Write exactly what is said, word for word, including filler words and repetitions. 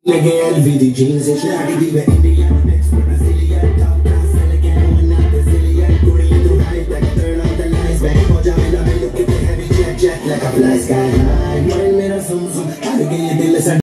G A E jeans and shaggy diva Indian next to Brazilian top class elegant one not Brazilian Korean to high tech turn on the lights back ho jawe na main look at the heavy jet jet like a fly sky high mind mera sum sum